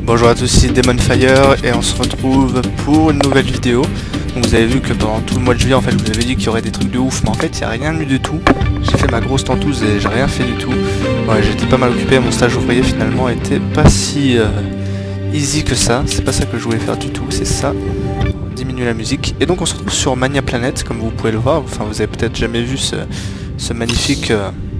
Bonjour à tous, ici Demonfire et on se retrouve pour une nouvelle vidéo. Donc vous avez vu que pendant tout le mois de juillet en fait je vous avais dit qu'il y aurait des trucs de ouf, mais en fait il n'y a rien eu du tout. J'ai fait ma grosse tentouse et j'ai rien fait du tout. Ouais, j'étais pas mal occupé, mon stage ouvrier finalement était pas si easy que ça. C'est pas ça que je voulais faire du tout, c'est ça. Diminuer la musique. Et donc on se retrouve sur Mania Planet comme vous pouvez le voir. Enfin vous avez peut-être jamais vu ce magnifique...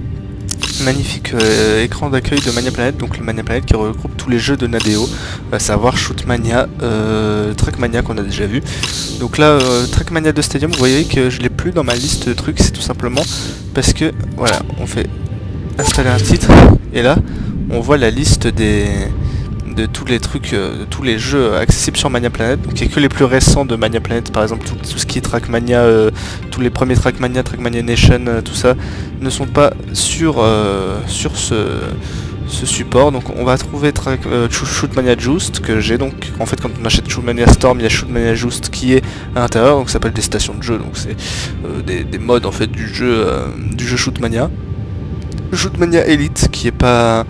écran d'accueil de Mania Planet, donc le Mania Planet qui regroupe tous les jeux de Nadeo, à savoir Shootmania, Trackmania qu'on a déjà vu. Donc là, Trackmania 2 Stadium, vous voyez que je l'ai plus dans ma liste de trucs, c'est tout simplement parce que, voilà, on fait installer un titre, et là, on voit la liste de tous les trucs, de tous les jeux accessibles sur Mania Planet. Donc il n'y a que les plus récents de Mania Planet, par exemple tout ce qui est Trackmania, tous les premiers Trackmania, Trackmania Nation, tout ça ne sont pas sur ce support. Donc on va trouver Shootmania Just que j'ai. Donc en fait quand on achète Shootmania Storm, il y a Shootmania Just qui est à l'intérieur, donc ça s'appelle des stations de jeu, donc c'est des modes en fait du jeu Shootmania. Shootmania Elite qui est pas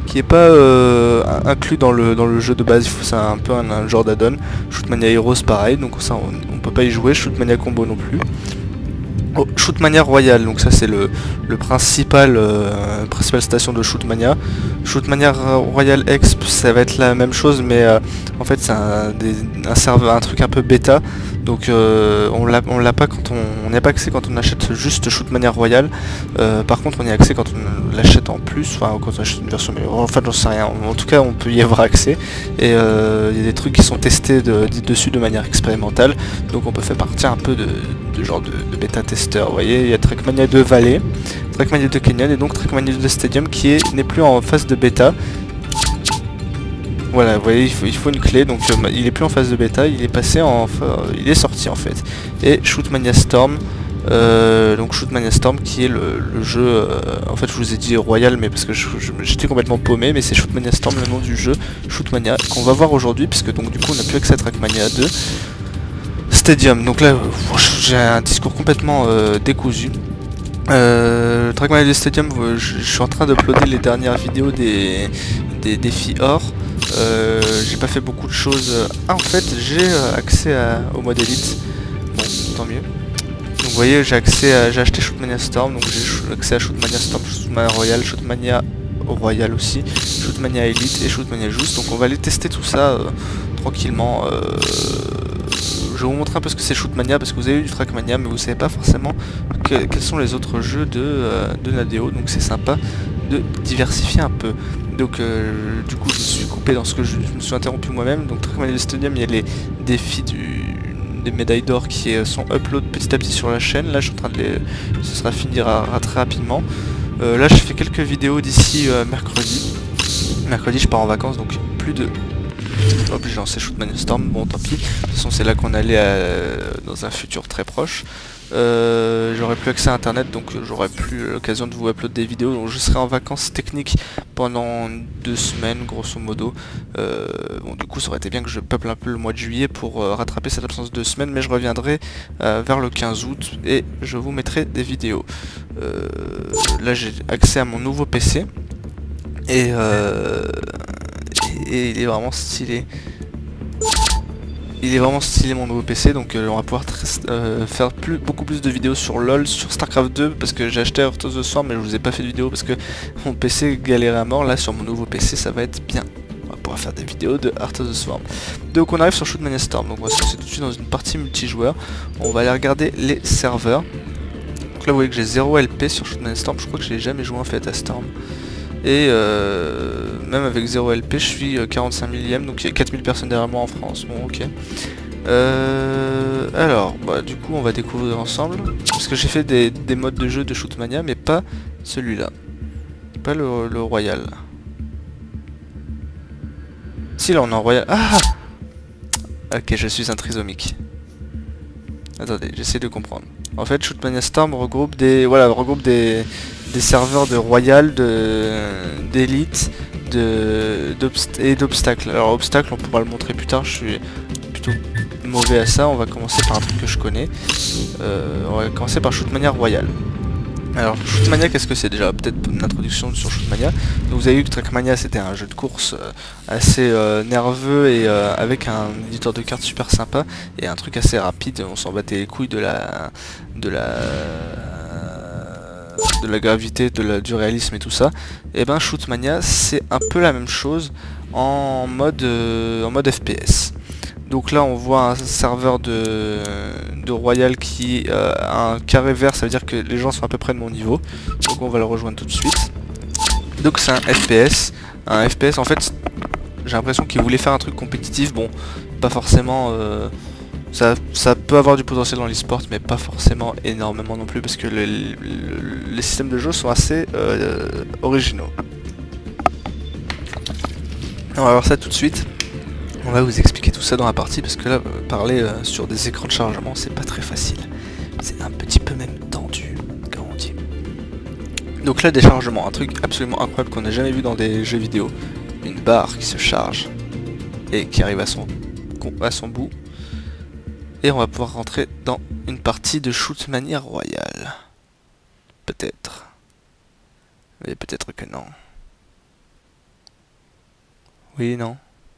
inclus dans le jeu de base, c'est un peu un genre d'add-on. Shootmania Heroes pareil, donc ça on peut pas y jouer. Shootmania Combo non plus. Oh, Shootmania Royal, donc ça c'est le principale station de Shootmania. Shootmania Royal Exp, ça va être la même chose, mais en fait c'est un serveur, un truc un peu bêta. Donc on l'a pas quand on n'y a pas accès quand on achète juste Shootmania Royal. Par contre on y a accès quand on l'achète en plus, enfin quand on achète une version, mais en fait j'en sais rien. En tout cas on peut y avoir accès. Et il y a des trucs qui sont testés dessus de manière expérimentale. Donc on peut faire partie un peu de genre de bêta testeur. Vous voyez, il y a Trackmania 2 Valley, Trackmania 2 Canyon et donc Trackmania 2 Stadium qui n'est plus en phase de bêta. Voilà, vous voyez, il faut une clé, donc il est plus en phase de bêta, il est passé il est sorti en fait. Et Shootmania Storm, donc Shootmania Storm qui est le jeu, en fait je vous ai dit Royal, mais parce que j'étais complètement paumé, mais c'est Shootmania Storm le nom du jeu, Shootmania, qu'on va voir aujourd'hui, puisque donc du coup on n'a plus accès à Trackmania 2 Stadium. Donc là, j'ai un discours complètement décousu. Trackmania 2 Stadium, je suis en train d'uploader les dernières vidéos des défis or. J'ai pas fait beaucoup de choses. Ah, en fait j'ai accès au mode élite. Bon, tant mieux. Donc vous voyez, j'ai acheté Shootmania Storm, donc j'ai accès à Shootmania Storm, Shootmania Royal, Shootmania Royal aussi, Shootmania Elite et Shootmania Just. Donc on va aller tester tout ça tranquillement. Je vais vous montrer un peu ce que c'est Shootmania, parce que vous avez eu du Trackmania, mais vous savez pas forcément quels sont les autres jeux de Nadeo, donc c'est sympa de diversifier un peu. Donc du coup je me suis coupé dans ce que je me suis interrompu moi-même. Donc Trackmania Stadium, il y a les défis des médailles d'or qui sont upload petit à petit sur la chaîne. Là je suis en train de ce sera fini très rapidement. Là je fais quelques vidéos d'ici mercredi. Mercredi je pars en vacances, donc plus de... Hop, j'ai lancé Shootmania Storm, bon tant pis. De toute façon c'est là qu'on allait dans un futur très proche. J'aurai plus accès à internet, donc j'aurai plus l'occasion de vous uploader des vidéos. Donc je serai en vacances techniques pendant 2 semaines grosso modo. Bon du coup ça aurait été bien que je peuple un peu le mois de juillet pour rattraper cette absence de 2 semaines, mais je reviendrai vers le 15 août et je vous mettrai des vidéos. Là j'ai accès à mon nouveau PC et il est vraiment stylé. Il est vraiment stylé mon nouveau PC, donc on va pouvoir faire beaucoup plus de vidéos sur LOL, sur StarCraft 2, parce que j'ai acheté Heart of the Swarm mais je vous ai pas fait de vidéo parce que mon PC galérait à mort. Là sur mon nouveau PC ça va être bien. On va pouvoir faire des vidéos de Heart of the Swarm. Donc on arrive sur Shootmania Storm, donc on va se lancer tout de suite dans une partie multijoueur. On va aller regarder les serveurs. Donc là vous voyez que j'ai 0 LP sur Shootmania Storm, je crois que je n'ai jamais joué en fait à Storm. Et même avec 0 LP je suis 45 millième, donc il y a 4000 personnes derrière moi en France. Bon ok. Alors bah, du coup on va découvrir ensemble, parce que j'ai fait des modes de jeu de Shootmania, mais pas celui-là, pas le Royal. Si là on est en Royal. Ah, ok, je suis un trisomique. Attendez, j'essaie de comprendre. En fait Shootmania Storm regroupe des serveurs de Royal, d'élite, et d'obstacles. Alors obstacles on pourra le montrer plus tard, je suis plutôt mauvais à ça. On va commencer par un truc que je connais. On va commencer par Shootmania Royal. Alors Shootmania, qu'est-ce que c'est déjà? Peut-être une introduction sur Shootmania. Donc vous avez vu que Trackmania c'était un jeu de course assez nerveux et avec un éditeur de cartes super sympa et un truc assez rapide. On s'en battait les couilles de la gravité, du réalisme et tout ça. Et ben Shootmania c'est un peu la même chose en mode FPS. Donc là on voit un serveur de Royal qui a un carré vert, ça veut dire que les gens sont à peu près de mon niveau. Donc on va le rejoindre tout de suite. Donc c'est un FPS. Un FPS en fait, j'ai l'impression qu'il voulait faire un truc compétitif. Bon, pas forcément... ça peut avoir du potentiel dans l'e-sport, mais pas forcément énormément non plus, parce que les systèmes de jeu sont assez originaux. On va voir ça tout de suite. On va vous expliquer tout ça dans la partie, parce que là, parler sur des écrans de chargement, c'est pas très facile. C'est un petit peu même tendu, comme on dit. Donc là, des chargements, un truc absolument incroyable qu'on n'a jamais vu dans des jeux vidéo. Une barre qui se charge et qui arrive à son bout. Et on va pouvoir rentrer dans une partie de Shootmania Royal. Peut-être. Mais peut-être que non. Oui, non.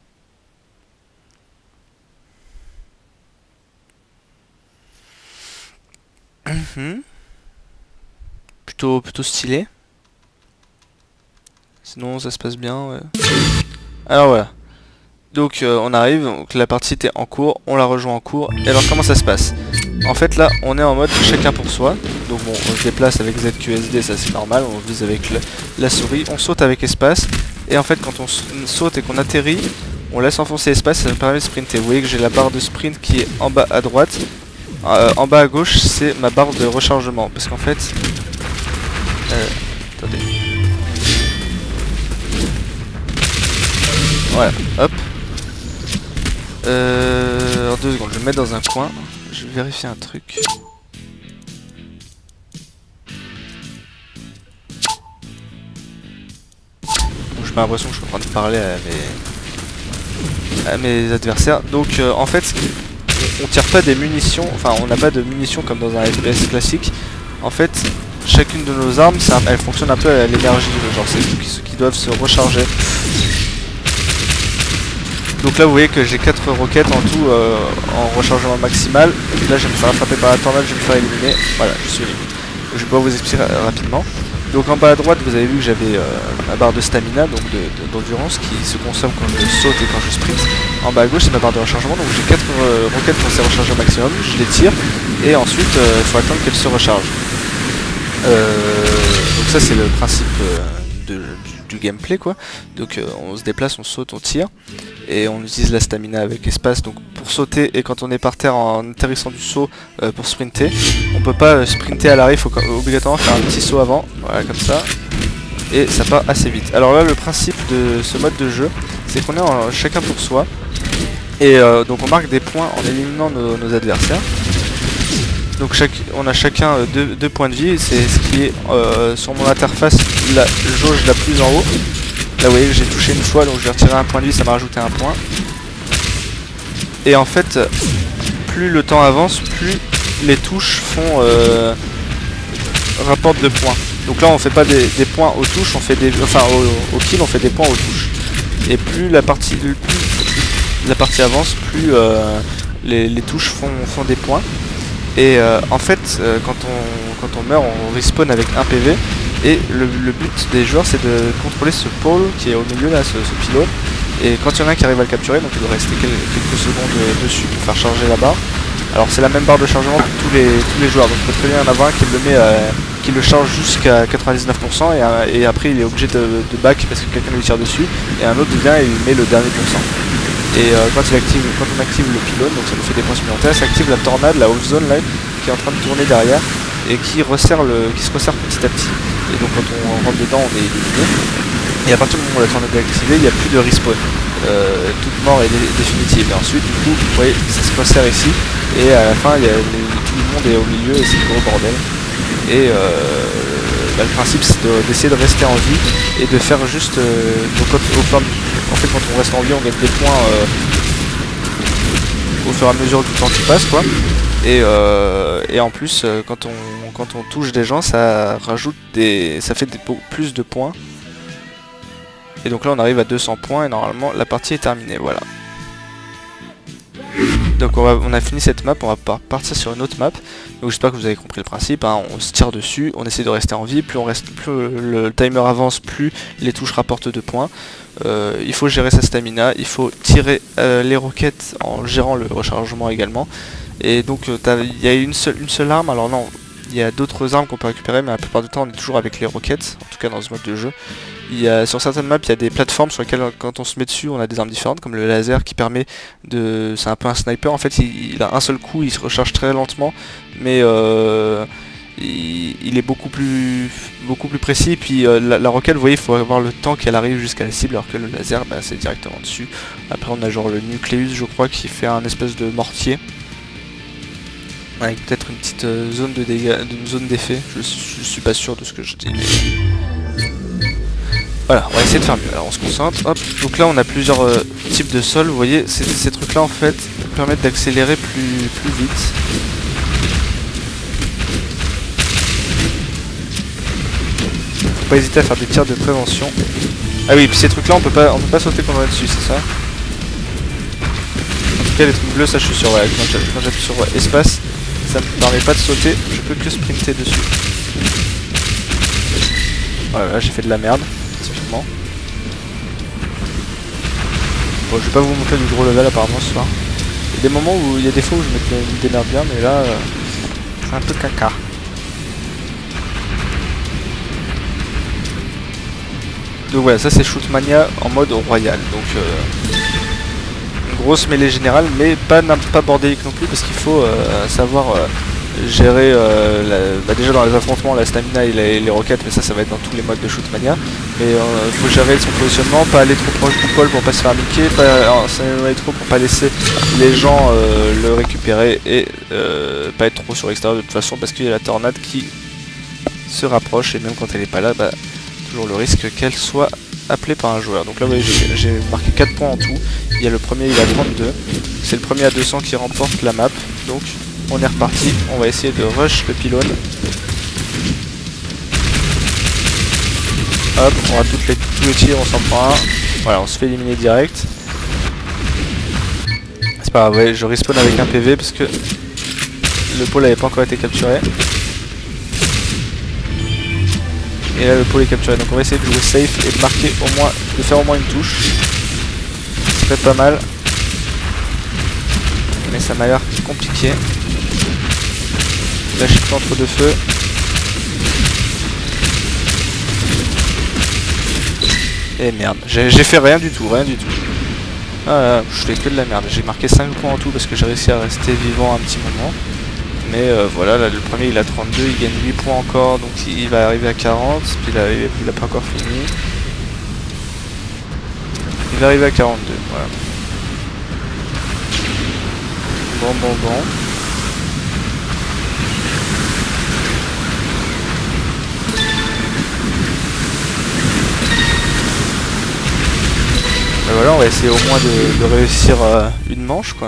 Plutôt stylé. Sinon ça se passe bien, ouais. Alors voilà. Donc on arrive, donc la partie était en cours, on la rejoint en cours. Et alors comment ça se passe? En fait là on est en mode chacun pour soi. Donc bon, on se déplace avec ZQSD, ça c'est normal, on vise avec la souris, on saute avec espace. Et en fait quand on saute et qu'on atterrit, on laisse enfoncer espace, ça nous permet de sprinter. Vous voyez que j'ai la barre de sprint qui est en bas à droite. En bas à gauche c'est ma barre de rechargement. Parce qu'en fait... attendez. Voilà, hop. En 2 secondes, je vais me mettre dans un coin. Je vais vérifier un truc. J'ai pas l'impression que je suis en train de parler à mes adversaires. Donc en fait, on tire pas des munitions, enfin on n'a pas de munitions comme dans un FPS classique. En fait, chacune de nos armes, elle fonctionne un peu à l'énergie, genre c'est ceux qui doivent se recharger. Donc là vous voyez que j'ai 4 roquettes en tout en rechargement maximal. Là je vais me faire attraper par la tornade, je vais me faire éliminer. Voilà, je suis éliminé. Je vais pouvoir vous expliquer rapidement. Donc en bas à droite vous avez vu que j'avais ma barre de stamina, donc d'endurance qui se consomme quand je saute et quand je sprint. En bas à gauche c'est ma barre de rechargement, donc j'ai 4 roquettes pour se recharger au maximum, je les tire et ensuite il faut attendre qu'elles se rechargent. Donc ça c'est le principe du gameplay quoi. Donc on se déplace, on saute, on tire et on utilise la stamina avec espace donc pour sauter, et quand on est par terre en atterrissant du saut pour sprinter. On peut pas sprinter à l'arrêt, il faut obligatoirement faire un petit saut avant, voilà comme ça, et ça part assez vite. Alors là le principe de ce mode de jeu c'est qu'on est chacun pour soi et donc on marque des points en éliminant nos adversaires. Donc on a chacun 2 points de vie, c'est ce qui est sur mon interface la jauge la plus en haut. Là vous voyez que j'ai touché une fois, donc je vais retirer un point de vie, ça m'a rajouté un point. Et en fait, plus le temps avance, plus les touches font rapportent de points. Donc là on fait pas des points aux touches, on fait des, enfin au kill on fait des points aux touches. Et plus la partie avance, plus les touches font des points. Et en fait, quand on meurt, on respawn avec 1 PV. Et le but des joueurs, c'est de contrôler ce pôle qui est au milieu là, ce pylône. Et quand il y en a un qui arrive à le capturer, donc il doit rester quelques secondes dessus pour faire charger la barre. Alors c'est la même barre de chargement pour tous les joueurs. Donc il peut très bien en avoir un qui le charge jusqu'à 99% et après il est obligé de back parce que quelqu'un lui tire dessus. Et un autre vient et il met le dernier pourcent. Et quand on active le pylône, donc ça nous fait des points supplémentaires, ça active la tornade, la off zone là, qui est en train de tourner derrière et qui se resserre petit à petit. Et donc quand on rentre dedans, on est éliminé. Et à partir du moment où la tornade est activée, il n'y a plus de respawn. Toute mort est définitive. Et ensuite, du coup, vous voyez, ça se resserre ici. Et à la fin, tout le monde est au milieu et c'est le gros bordel. Et le principe, c'est d'essayer de rester en vie et de faire juste... donc en fait, quand on reste en vie, on gagne des points au fur et à mesure du temps qui passe quoi. Et en plus quand on touche des gens, ça rajoute ça fait plus de points. Et donc là on arrive à 200 points et normalement la partie est terminée, voilà. Donc on a fini cette map, on va partir sur une autre map. Donc j'espère que vous avez compris le principe, hein. On se tire dessus, on essaie de rester en vie, plus le timer avance, plus les touches rapportent de points. Il faut gérer sa stamina, il faut tirer les roquettes en gérant le rechargement également. Et donc il y a une seule arme, alors non, il y a d'autres armes qu'on peut récupérer, mais la plupart du temps on est toujours avec les roquettes, en tout cas dans ce mode de jeu. Sur certaines maps, il y a des plateformes sur lesquelles quand on se met dessus, on a des armes différentes, comme le laser qui permet de... C'est un peu un sniper, en fait il a un seul coup, il se recharge très lentement, mais il est beaucoup plus précis, et puis la roquette, vous voyez, il faut avoir le temps qu'elle arrive jusqu'à la cible, alors que le laser, bah, c'est directement dessus. Après on a genre le nucléus, je crois, qui fait un espèce de mortier, avec peut-être une petite zone de dégâts, une zone d'effet, je suis pas sûr de ce que je dis, mais... Voilà, on va essayer de faire mieux. Alors on se concentre, hop. Donc là on a plusieurs types de sols, vous voyez, ces trucs là en fait permettent d'accélérer plus vite. Faut pas hésiter à faire des tirs de prévention. Ah oui, puis ces trucs là on peut pas sauter quand on est dessus, c'est ça? En tout cas les trucs bleus, ça je suis sûr, ouais, quand j'appuie sur espace, ça me permet pas de sauter, je peux que sprinter dessus. Voilà, là j'ai fait de la merde. Bon, je vais pas vous montrer du gros level apparemment ce soir. Il y a des moments où il y a des fois où je me démerde bien, mais là c'est un peu caca. Donc voilà, ça c'est Shootmania en mode royal. Donc une grosse mêlée générale, mais pas bordélique non plus, parce qu'il faut savoir gérer déjà dans les affrontements la stamina et les roquettes, mais ça va être dans tous les modes de Shootmania. Mais il faut gérer son positionnement, pas aller trop proche du pôle pour pas se faire niquer, pas s'éloigner trop pour pas laisser les gens le récupérer, et pas être trop sur l'extérieur de toute façon, parce qu'il y a la tornade qui se rapproche, et même quand elle est pas là, bah, toujours le risque qu'elle soit appelée par un joueur. Donc là vous voyez, j'ai marqué 4 points en tout. Il y a le premier, il a 32, c'est le premier à 200 qui remporte la map. Donc on est reparti, on va essayer de rush le pylône. Hop, on rate tous les tirs, on s'en prend un. Voilà, on se fait éliminer direct. C'est pas grave, ouais, je respawn avec un PV parce que le pôle n'avait pas encore été capturé. Et là le pôle est capturé, donc on va essayer de jouer safe et de marquer au moins, de faire au moins une touche. Ça serait pas mal. Mais ça m'a l'air compliqué. Là je suis plus entre deux feux. Et merde, j'ai fait rien du tout. Ah, je fais que de la merde. J'ai marqué 5 points en tout parce que j'ai réussi à rester vivant un petit moment. Mais voilà, là, le premier il a 32, il gagne 8 points encore, donc il va arriver à 40, puis il a pas encore fini. Il va arriver à 42, voilà. Bon. Et voilà, on va essayer au moins de réussir une manche quoi.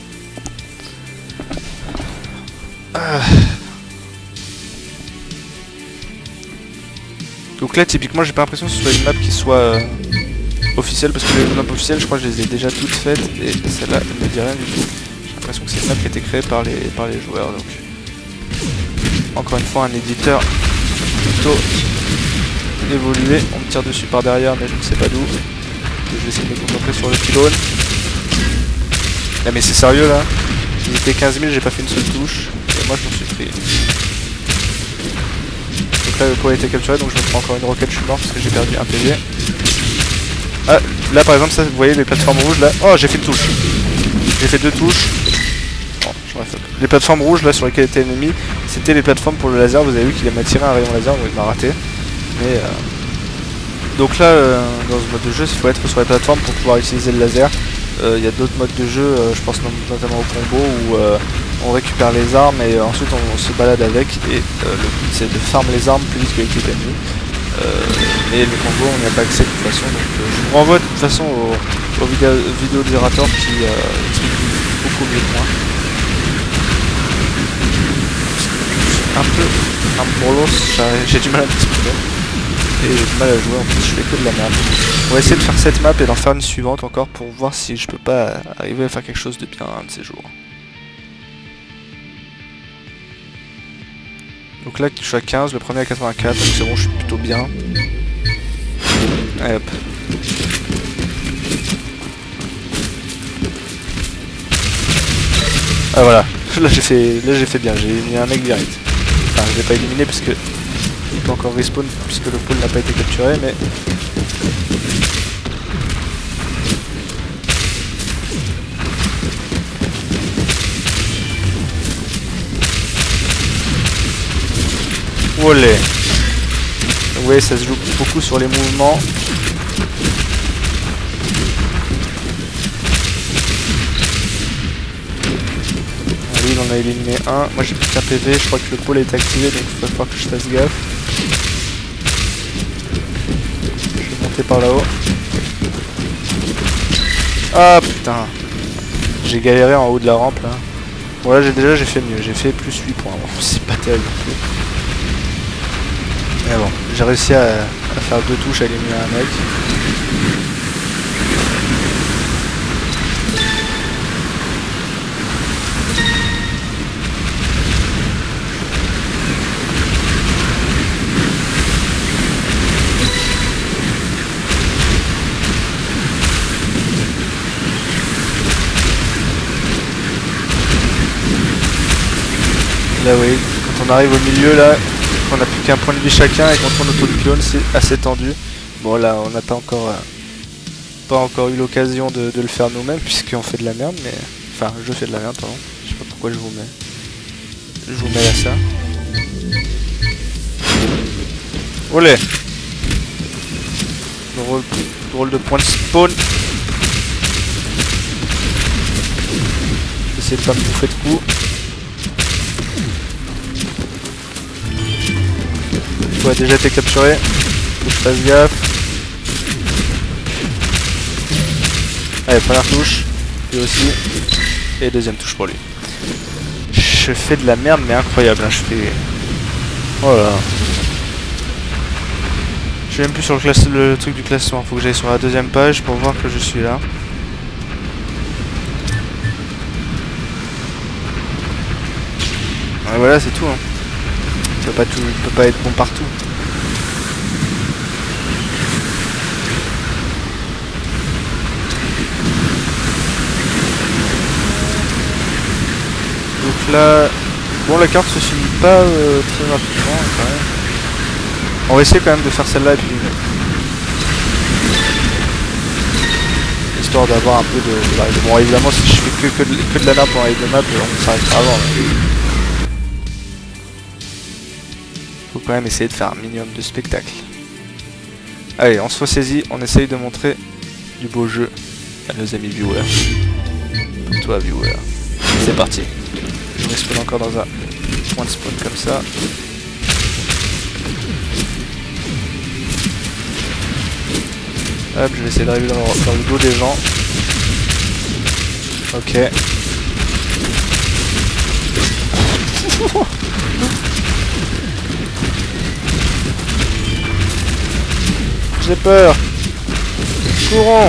Donc là typiquement j'ai pas l'impression que ce soit une map qui soit officielle, parce que les maps officielles je crois que je les ai déjà toutes faites, et celle-là ne me dit rien du tout. J'ai l'impression que c'est une map qui a été créée par les joueurs, donc encore une fois un éditeur plutôt évolué. On me tire dessus par derrière mais je ne sais pas d'où. Je vais essayer de me concentrer sur le pylône. Ah mais c'est sérieux là, il était 15 000, j'ai pas fait une seule touche, et moi je m'en suis pris. Donc là le pôle a été capturé, donc je me prends encore une roquette, je suis mort parce que j'ai perdu un PV. Ah là par exemple, ça vous voyez les plateformes rouges là. Oh j'ai fait une touche. J'ai fait 2 touches. Bon, j'aurais fait. Les plateformes rouges là sur lesquelles était l'ennemi, c'était les plateformes pour le laser, vous avez vu qu'il m'a tiré un rayon laser, donc il m'a raté. Mais donc là dans ce mode de jeu il faut être sur les plateformes pour pouvoir utiliser le laser. Il y a d'autres modes de jeu, je pense notamment au combo où on récupère les armes et ensuite on se balade avec, et le but c'est de farm les armes plus vite que l'équipe ennemie. Mais le combo on n'y a pas accès de toute façon, donc je vous renvoie de toute façon aux vidéos du Zerator qui expliquent beaucoup mieux que moi. Un peu pour l'ours, j'ai du mal à m'exprimer. Et j'ai du mal à jouer, en plus je fais que de la merde. On va essayer de faire cette map et d'en faire une suivante encore pour voir si je peux pas arriver à faire quelque chose de bien un de ces jours. Donc là je suis à 15, le premier à 84, donc c'est bon, je suis plutôt bien. Allez hop. Ah voilà, là j'ai fait bien, j'ai éliminé un mec direct. Enfin je l'ai pas éliminé parce que il peut encore respawn puisque le pôle n'a pas été capturé, mais olé. Ouais, ça se joue beaucoup sur les mouvements. Lui il en a éliminé un, moi j'ai plus qu'un PV, je crois que le pôle est activé donc il va falloir que je fasse gaffe. Je vais monter par là-haut. Ah putain, j'ai galéré en haut de la rampe là. Bon là j'ai fait mieux, j'ai fait plus 8 points, bon, c'est pas terrible non plus. Mais bon, j'ai réussi à faire 2 touches à éliminer un mec. Là oui, quand on arrive au milieu là, qu'on a plus qu'un point de vie chacun et qu'on tourne autour du pylône, c'est assez tendu. Bon là on n'a pas encore eu l'occasion de le faire nous-mêmes puisqu'on fait de la merde, mais... Enfin je fais de la merde pardon, je sais pas pourquoi je vous mets à ça. Olé. Drôle de point de spawn. J'essaie de pas me bouffer de coups. Il a déjà été capturé, faut que je fasse gaffe. Allez, première touche, lui aussi, et deuxième touche pour lui. Je fais de la merde mais incroyable, hein. Je fais... Oh là. Je suis même plus sur le truc du classement, faut que j'aille sur la deuxième page pour voir que je suis là. Et voilà, c'est tout, hein. Tu peux pas être bon partout. Donc là, bon la carte se finit pas très rapidement quand même. On va essayer quand même de faire celle-là et puis histoire d'avoir un peu de variété. Bon évidemment si je fais que de la map en raid de map, on s'arrêtera avant. Faut quand même essayer de faire un minimum de spectacle. Allez, on se ressaisit, on essaye de montrer du beau jeu à nos amis viewers. Pour toi viewer. C'est parti. Je respawn encore dans un point de spawn comme ça. Hop, je vais essayer d'arriver dans le dos des gens. Ok. J'ai peur. Courons.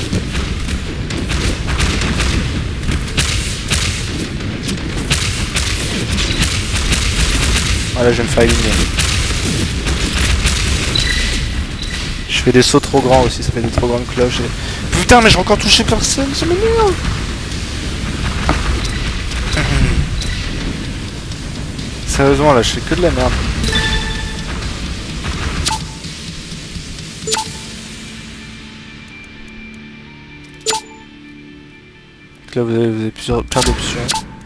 Voilà, je vais me faire éliminer. Je fais des sauts trop grands aussi, ça fait des trop grandes cloches. Et... Putain, mais j'ai encore touché personne, ça m'énerve. Sérieusement, là, je fais que de la merde. Là vous avez plein d'options.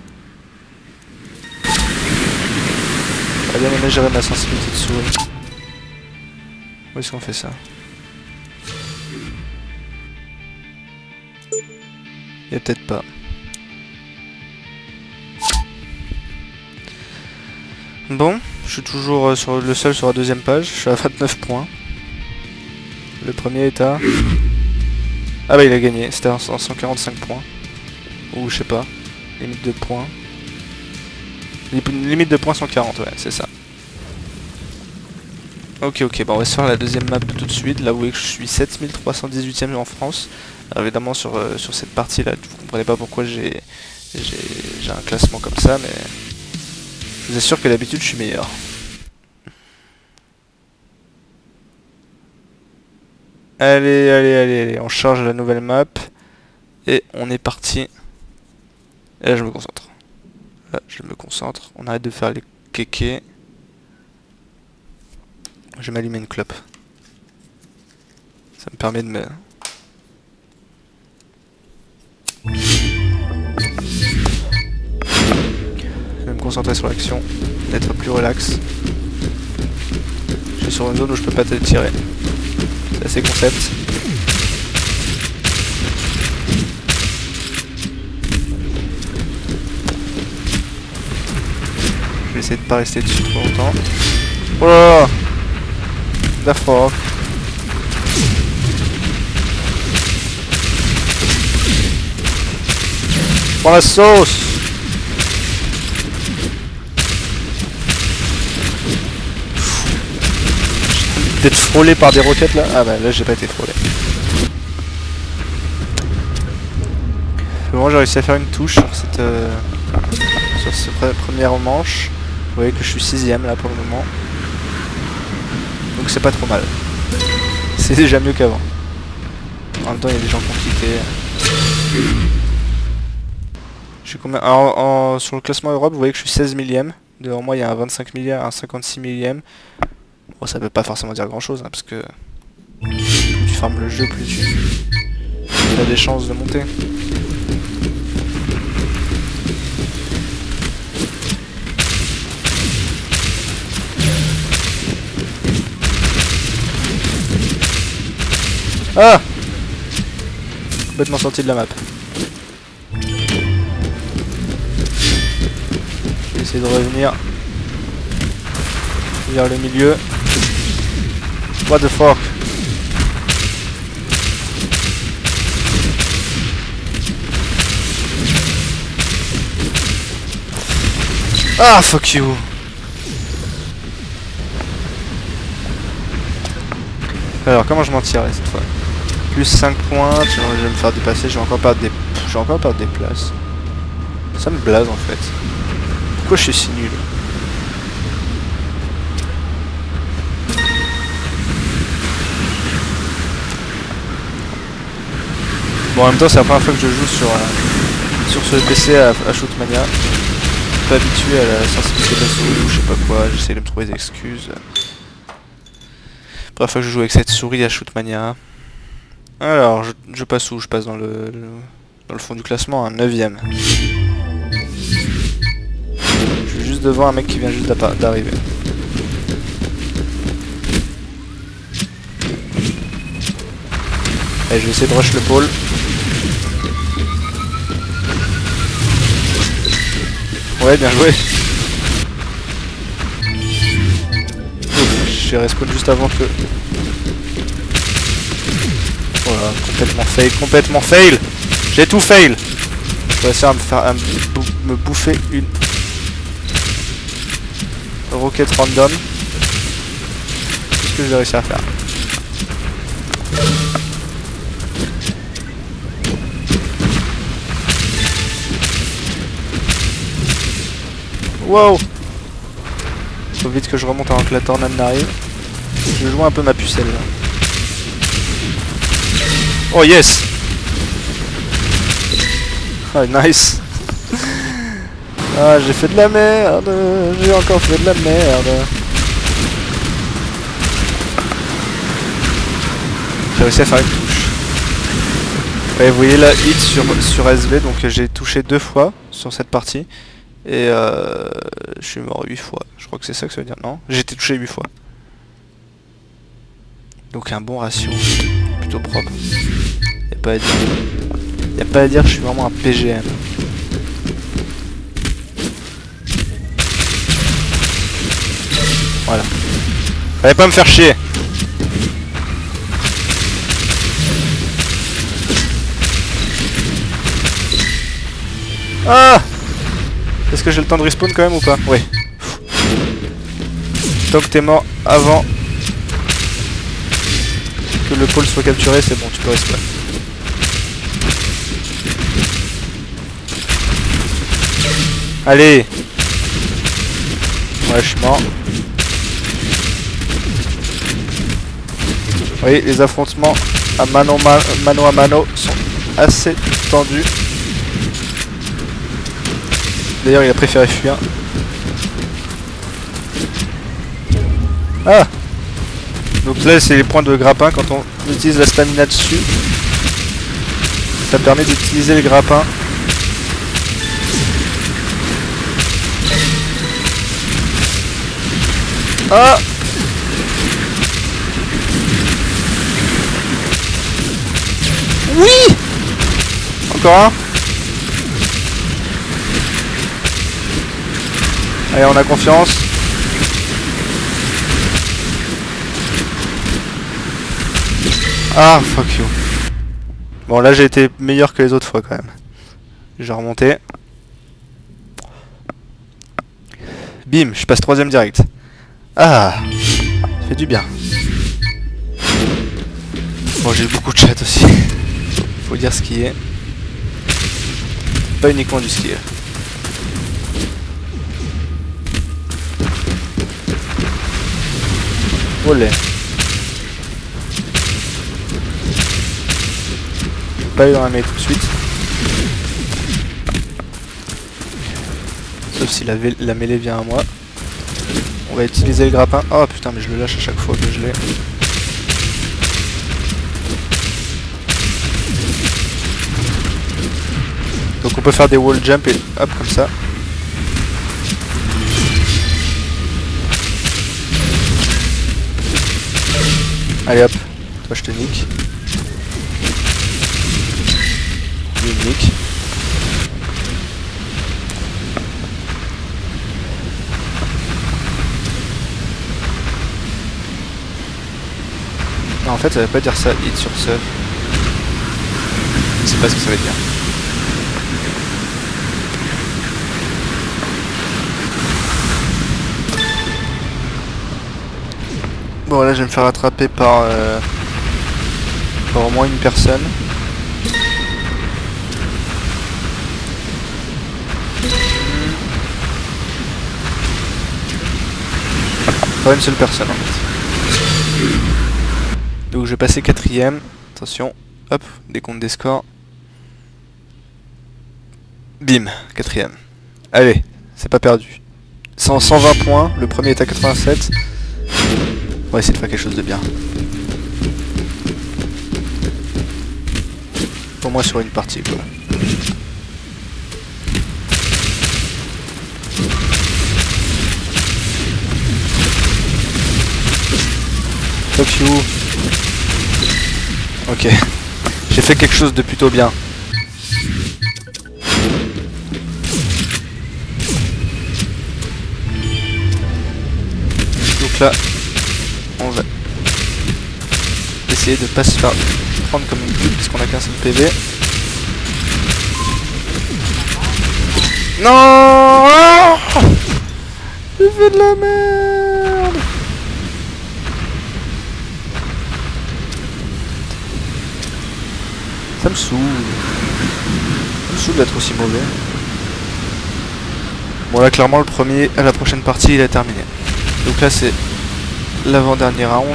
J'aurais bien aimé gérer ma sensibilité de souris. Où est-ce qu'on fait ça? Il y a peut-être pas. Bon, je suis toujours sur le seul sur la deuxième page, je suis à 29 points. Le premier est à... Ah bah il a gagné, c'était à 145 points. Ou je sais pas. Limite de points. Limite de points 140, ouais, c'est ça. Ok, bon, on va se faire la deuxième map tout de suite. Là, vous voyez que je suis 7318ème en France. Alors, évidemment, sur cette partie-là, vous comprenez pas pourquoi j'ai un classement comme ça, mais je vous assure que d'habitude, je suis meilleur. Allez, on charge la nouvelle map. Et on est parti. Et là, je me concentre. Là, je me concentre. On arrête de faire les kékés. Je vais m'allumer une clope. Ça me permet de me... Je vais me concentrer sur l'action. D'être plus relax. Je suis sur une zone où je peux pas te tirer. C'est assez concept. Je vais essayer de pas rester dessus trop longtemps. Oh là là! The fuck. Prends la sauce! D'être frôlé par des roquettes là? Ah bah là j'ai pas été frôlé. Bon, j'ai réussi à faire une touche sur cette sur ce première manche. Vous voyez que je suis 6ème là pour le moment. Donc c'est pas trop mal. C'est déjà mieux qu'avant. En même temps il y a des gens qui ont quitté. Je suis combien? Alors, sur le classement Europe, vous voyez que je suis 16 millième. Devant moi il y a un 25 millième, un 56 millième. Bon, ça veut pas forcément dire grand chose, hein, parce que plus tu farmes le jeu, plus tu as des chances de monter. Ah! Complètement sorti de la map. Je vais essayer de revenir vers le milieu. What the fuck? Ah, fuck you. Alors, comment je m'en tirerai cette fois? Plus 5 points, je vais me faire dépasser, je vais encore perdre des places. Ça me blase en fait. Pourquoi je suis si nul? Bon, en même temps, c'est la première fois que je joue sur ce PC à Shootmania. Je suis pas habitué à la sensibilité de la souris ou je sais pas quoi, j'essaie de me trouver des excuses. Première fois que je joue avec cette souris à Shootmania. Alors, je passe où? Je passe dans le fond du classement, un 9ème. Je suis juste devant un mec qui vient juste d'arriver. Allez, je vais essayer de rush le pôle. Ouais, bien joué. J'ai respawn juste avant que... Voilà, complètement fail. J'ai tout fail. Je vais essayer de me bouffer une roquette random. C'est ce que j'ai réussi à faire. Wow! Faut vite que je remonte avant que la tornade n'arrive. Je vais jouer un peu ma pucelle là. Oh yes! Ah nice! Ah j'ai fait de la merde! J'ai encore fait de la merde! J'ai réussi à faire une touche. Ouais, vous voyez là hit sur SV, donc j'ai touché 2 fois sur cette partie. Et je suis mort 8 fois. Je crois que c'est ça que ça veut dire, non? J'ai été touché 8 fois. Donc un bon ratio. Plutôt propre. Y'a pas à dire. Y'a pas à dire, je suis vraiment un PGM. Voilà. Fallait pas me faire chier. Ah! Est-ce que j'ai le temps de respawn quand même ou pas? Oui. Tant que t'es mort avant que le pôle soit capturé, c'est bon, tu peux respawn. Allez! Ouais, je suis mort. Oui, les affrontements à mano à mano sont assez tendus. D'ailleurs, il a préféré fuir. Ah! Donc là, c'est les points de grappin. Quand on utilise la stamina dessus, ça permet d'utiliser le grappin. Ah! Oui! Encore un. Allez, on a confiance. Ah, fuck you. Bon, là j'ai été meilleur que les autres fois quand même. J'ai remonté. Bim, je passe 3ème direct. Ah, ça fait du bien. Bon, j'ai eu beaucoup de chat aussi. Faut dire ce qui est. Pas uniquement du skill. Olé. Pas eu dans la mêlée tout de suite. Sauf si la mêlée vient à moi. On va utiliser le grappin. Oh putain, mais je le lâche à chaque fois que je l'ai. Donc on peut faire des wall jump et hop comme ça. Allez hop, toi je te nique. Lui me nique. Non, en fait ça veut pas dire ça, hit sur sub. Je sais pas ce que ça veut dire. Bon là je vais me faire attraper par au moins une personne. Pas une seule personne en fait. Donc je vais passer 4ème. Attention, hop, décompte des scores. Bim, 4ème. Allez, c'est pas perdu. 120 points, le premier est à 87. On va essayer de faire quelque chose de bien. Pour moi sur une partie quoi. Fuck you. Ok. J'ai fait quelque chose de plutôt bien. Donc là, on va essayer de pas se faire prendre comme une pute puisqu'on a qu'un seul PV. Non! J'ai fait de la merde! Ça me saoule. Ça me saoule d'être aussi mauvais. Bon là clairement le premier à la prochaine partie il est terminé. Donc là c'est l'avant-dernier round.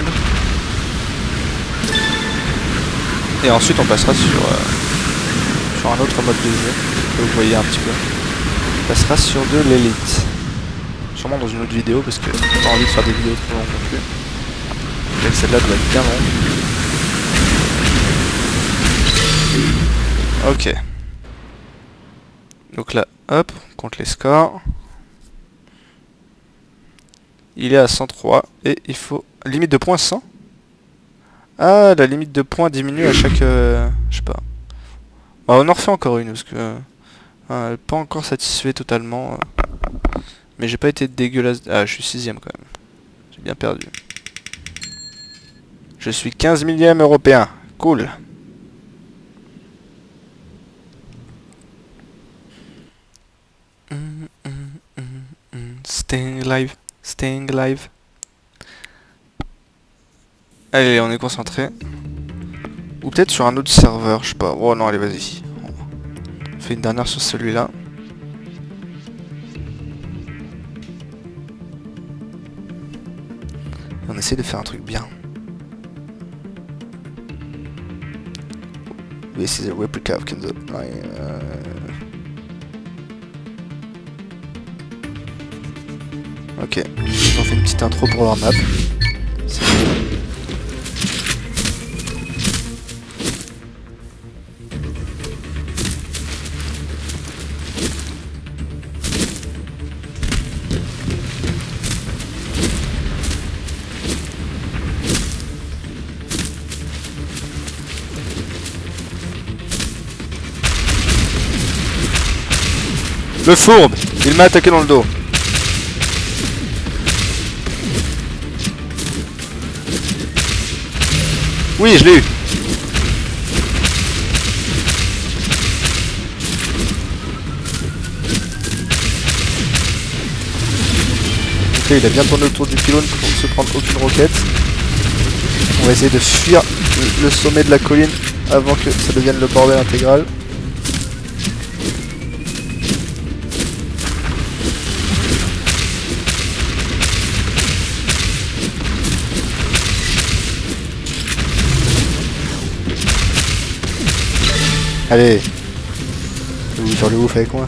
Et ensuite on passera sur un autre mode de jeu. Que vous voyez un petit peu. On passera sur de l'élite. Sûrement dans une autre vidéo parce que j'ai pas envie de faire des vidéos trop longues non plus. Et celle-là doit être bien longue. Ok. Donc là, hop, on compte les scores. Il est à 103 et il faut... Limite de points 100. Ah, la limite de points diminue à chaque... je sais pas. Bah, on en refait encore une parce que... pas encore satisfait totalement. Mais j'ai pas été dégueulasse... Ah, je suis 6ème quand même. J'ai bien perdu. Je suis 15 millième européen. Cool. Staying alive. Staying alive. Allez, on est concentré. Ou peut-être sur un autre serveur, je sais pas. Oh non, allez, vas-y. On fait une dernière sur celui-là. On essaie de faire un truc bien. This is a replica of Kenzo. Ok, ils ont fait une petite intro pour leur map. C'est cool. Le fourbe, il m'a attaqué dans le dos. Oui, je l'ai eu. Ok, il a bien tourné autour du pylône pour ne se prendre aucune roquette. On va essayer de fuir le sommet de la colline avant que ça devienne le bordel intégral. Allez, vous faire le ouf avec moi.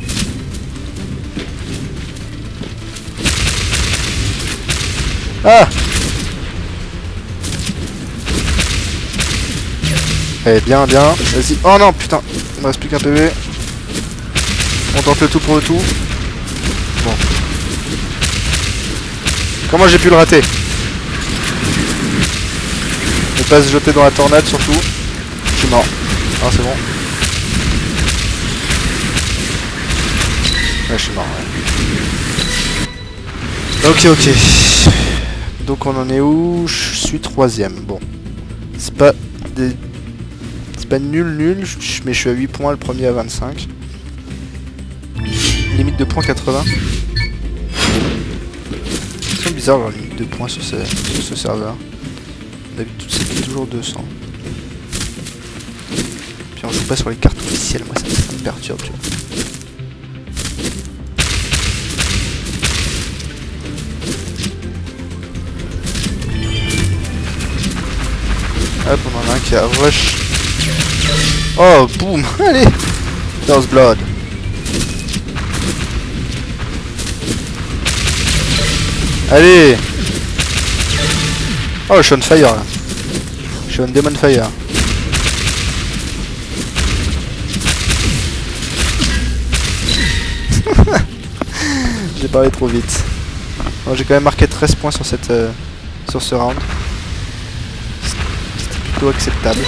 Ah! Allez, bien, bien. Vas-y. Oh non, putain. Il me reste plus qu'un PV. On tente le tout pour le tout. Bon. Comment j'ai pu le rater? Ne pas se jeter dans la tornade surtout. Je suis mort. Ah, c'est bon. Ouais, je suis mort, ouais. Ok, ok. Donc on en est où? Je suis 3ème. Bon. C'est pas des... C'est pas nul, mais je suis à 8 points, le premier à 25. Limite de points 80. C'est bizarre avoir limite de points sur ce serveur. D'habitude c'est toujours 200. Puis on joue pas sur les cartes officielles, moi ça me perturbe, tu vois. Hop, on en a un qui a rush. Oh, boum. Allez. First blood. Allez. Oh, je suis on fire là. Je suis on demon fire. J'ai parlé trop vite. Bon, j'ai quand même marqué 13 points sur cette sur ce round. C'était plutôt acceptable.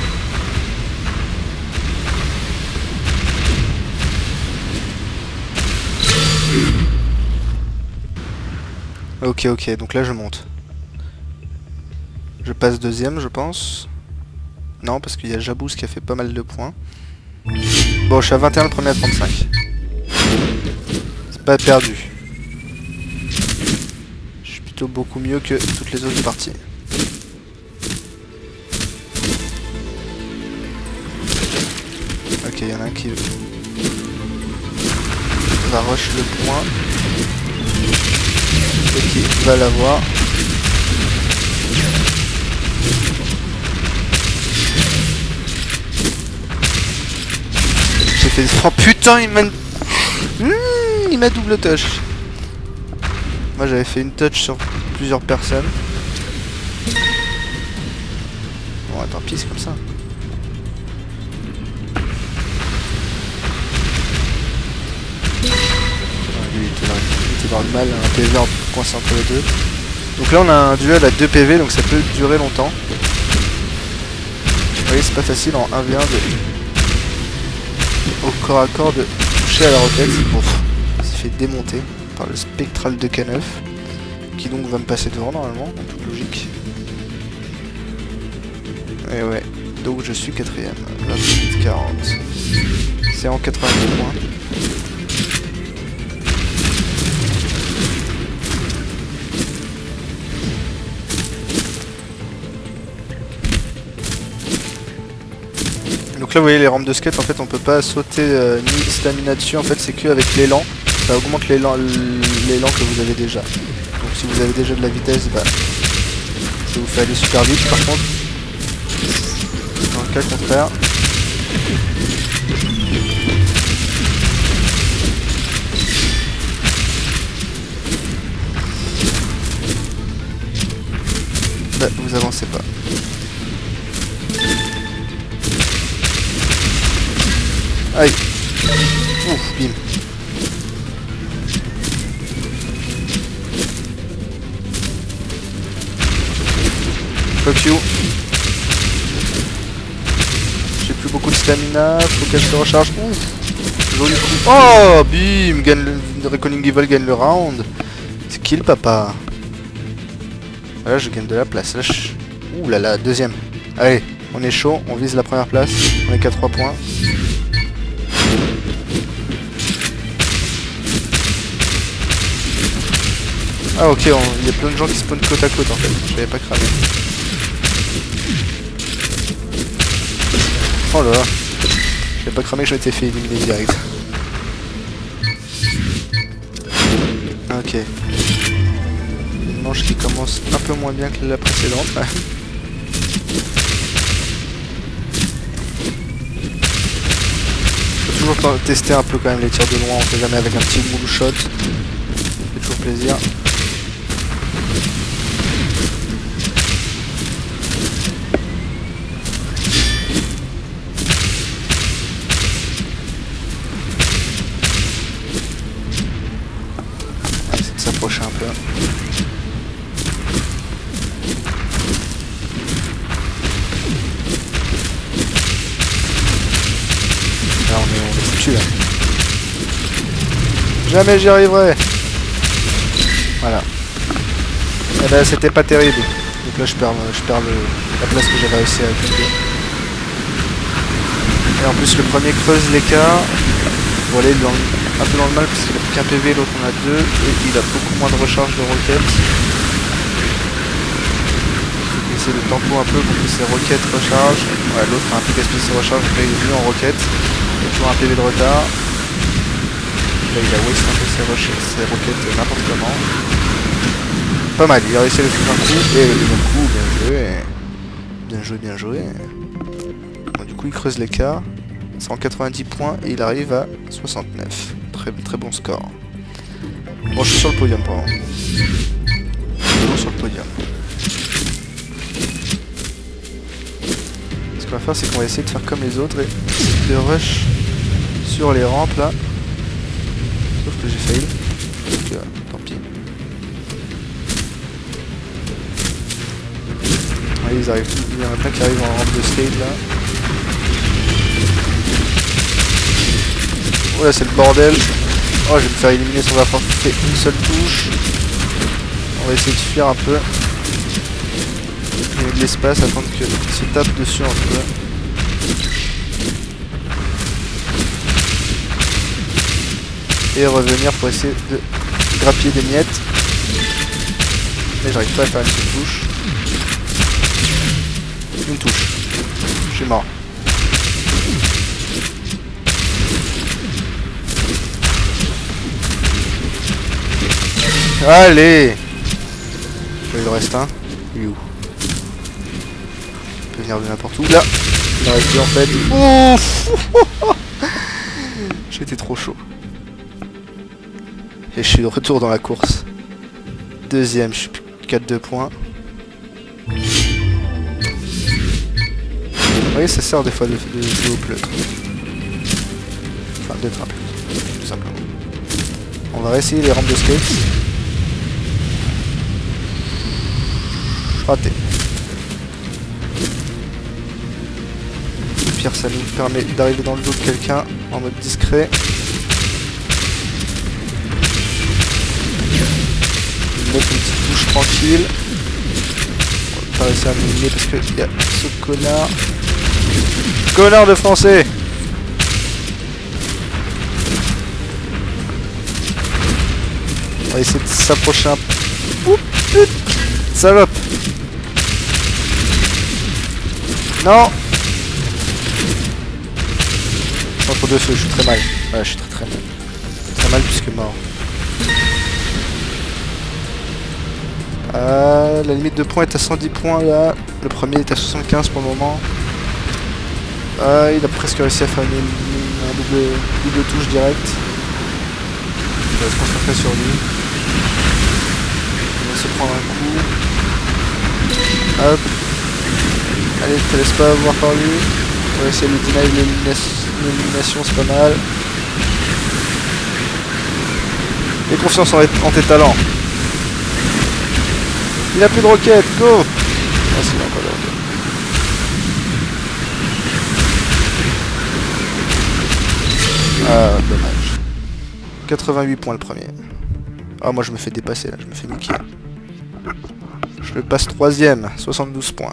Ok, donc là je monte. Je passe 2ème, je pense. Non, parce qu'il y a Jabous qui a fait pas mal de points. Bon, je suis à 21, le premier à 35. C'est pas perdu. Je suis plutôt beaucoup mieux que toutes les autres parties. Ok, il y en a un qui va rush le point. Et qui va l'avoir. J'ai fait... Oh putain, il m'a double touch. Moi j'avais fait une touch sur plusieurs personnes. Bon, tant pis, c'est comme ça. Lui, il était dans le mal, un PV coincé entre les deux. Donc là on a un duel à 2 PV, donc ça peut durer longtemps. Vous voyez, c'est pas facile en 1v1 au corps à corps de toucher à la roquette. Bon, il s'est fait démonter par le spectral de K9, qui donc va me passer devant normalement, en toute logique. Et ouais, donc je suis 4ème. La petite 40. C'est en 82 points. là vous voyez les rampes de skate, en fait on peut pas sauter ni stamina dessus, en fait c'est que avec l'élan. Ça augmente l'élan que vous avez déjà. Donc si vous avez déjà de la vitesse, bah ça vous fait aller super vite. Par contre, dans le cas contraire, bah, vous avancez pas. Aïe. Ouf, bim. Fuck you. J'ai plus beaucoup de stamina, faut qu'elle se recharge. Ouf. Joli coup. Oh, bim. Gagne le Reckoning Evil gagne le round. C'est kill papa. Là je gagne de la place. Là, ouh là là, deuxième. Allez, on est chaud, on vise la première place. On est qu'à 3 points. Ah ok, il y a plein de gens qui spawnent côte à côte en fait, je l'avais pas cramé. Oh là là, je l'avais pas cramé, je m'étais fait éliminer direct. Ok. Une manche qui commence un peu moins bien que la précédente. Faut toujours tester un peu quand même les tirs de loin, on sait jamais, avec un petit moule shot. Ça fait toujours plaisir. S'approcher un peu. Là on est foutu là. Jamais j'y arriverai. Voilà. Et ben c'était pas terrible. Donc là je perds la place que j'avais réussi à occuper. Et en plus le premier creuse l'écart. Bon là il est un peu dans le mal parce qu'il a plus qu'un PV, l'autre en a 2 et il a beaucoup moins de recharge de roquettes. Il faut essayer de tempo un peu pour que ses roquettes rechargent. Ouais, l'autre a un peu gaspillé ses recharges, donc là il est mieux en roquettes. Il a toujours un PV de retard. Là il a waste un peu ses roquettes n'importe comment. Pas mal, il a réussi à le faire un coup et le deuxième coup, bien joué. Bien joué, bien joué. Bon, du coup il creuse l'écart. 190 points et il arrive à 69. Très bon score. Bon, je suis sur le podium pour le moment. Toujours sur le podium. Ce qu'on va faire, c'est qu'on va essayer de faire comme les autres et de rush sur les rampes là. Sauf que j'ai fail. Donc tant pis. Allez, ils arrivent. Il y en a plein qui arrivent en rampe de skate là. Oh là c'est le bordel. Oh je vais me faire éliminer sans avoir fait une seule touche. On va essayer de fuir un peu. Il y a de l'espace, attendre qu'il se tape dessus un peu. Et revenir pour essayer de grappiller des miettes. Mais j'arrive pas à faire une seule touche. Une touche. Je suis mort. Allez! Il en reste un. Il est où? Il peut venir de n'importe où. Là! Il en reste deux en fait. Ouf! J'étais trop chaud. Et je suis de retour dans la course. Deuxième, je suis 4-2 points. Vous voyez, ça sert des fois de jouer au pleutre. Enfin, d'être un pleutre, tout simplement. On va réessayer les rampes de skate. Raté. Au pire, ça nous permet d'arriver dans le dos de quelqu'un en mode discret. Mettre une petite touche tranquille. On va pas réussir à m'éliminer parce qu'il y a ce connard. Connard de français! On va essayer de s'approcher un peu. Oups, putain, salope! Non! contre de feu, je suis très mal. Ouais, je suis très mal. Très mal plus que mort. La limite de points est à 110 points là. Le premier est à 75 pour le moment. Il a presque réussi à faire un double touche direct. Il va se concentrer sur lui. Il va se prendre un coup. Hop. Allez, ne te laisse pas avoir par lui. On va essayer de deny l'élimination, c'est pas mal. Et confiance en tes talents. Il a plus de roquettes, go! Ah, c'est encore de roquettes. Ah, dommage. 88 points le premier. Ah, moi je me fais dépasser là, je me fais niquer. Je le passe 3ème, 72 points.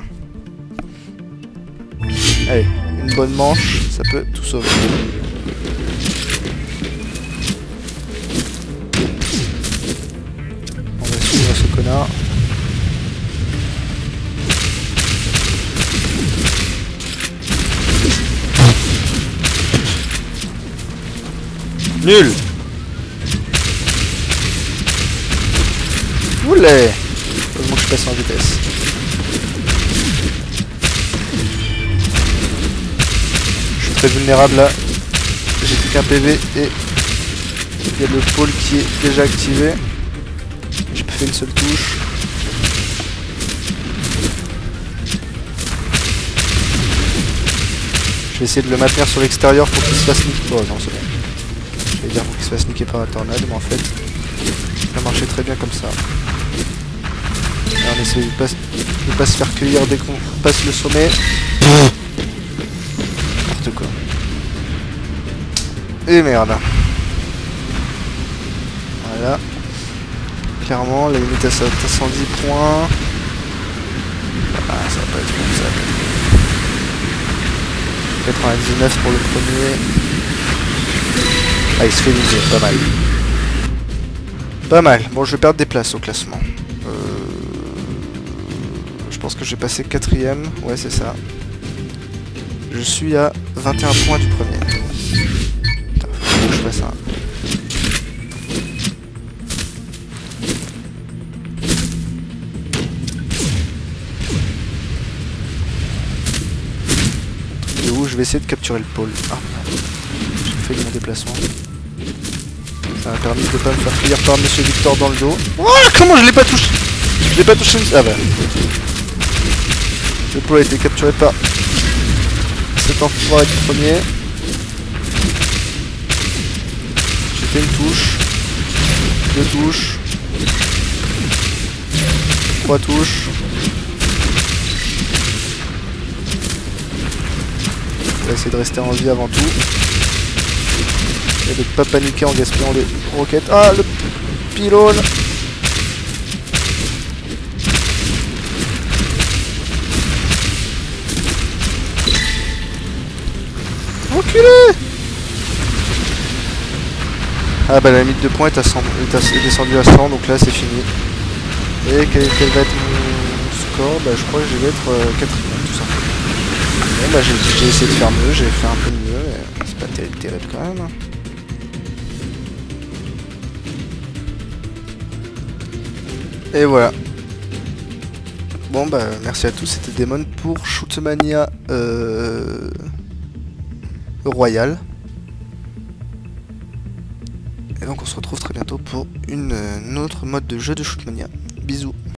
Allez, une bonne manche, ça peut tout sauver. On va suivre ce connard. Nul. Oulé. Heureusement que je passe en vitesse. Je suis très vulnérable là. J'ai plus qu'un PV et il y a le pôle qui est déjà activé. Je peux faire une seule touche. Je vais essayer de le maintenir sur l'extérieur pour qu'il se fasse niquer. Oh non, c'est bon. Je vais dire pour qu'il se fasse niquer par la tornade, mais en fait, ça marchait très bien comme ça. Alors on essaie de pas se faire cueillir dès qu'on passe le sommet. N'importe quoi. Et merde. Voilà. Clairement, la limite à 110 points. Ah, ça va pas être comme ça. 99 pour le premier. Ah, il se fait viser, pas mal. Pas mal. Bon, je vais perdre des places au classement. Je pense que je vais passer 4ème. Ouais, c'est ça. Je suis à 21 points du premier. Putain, faut que je fasse un... Et où je vais essayer de capturer le pôle. Ah, j'ai fait mon déplacement. Ça m'a permis de ne pas me faire cueillir par Monsieur Victor dans le dos. Oh, comment je l'ai pas touché? Je l'ai pas touché. Ah bah. Le pôle a été capturé par cet enfoiré du premier. J'ai fait une touche. 2 touches. 3 touches. On va essayer de rester en vie avant tout. Et de ne pas paniquer en gaspillant les roquettes. Ah, le pylône! Enculé! Ah bah la limite de points est descendue à 100, donc là c'est fini. Et quel va être mon score? Bah je crois que je vais être 4ème tout simplement. Bon bah j'ai essayé de faire mieux, j'ai fait un peu mieux, mais c'est pas terrible quand même. Et voilà. Bon bah merci à tous, c'était Demon pour Shootmania Royal. Et donc on se retrouve très bientôt pour une autre mode de jeu de Shootmania. Bisous.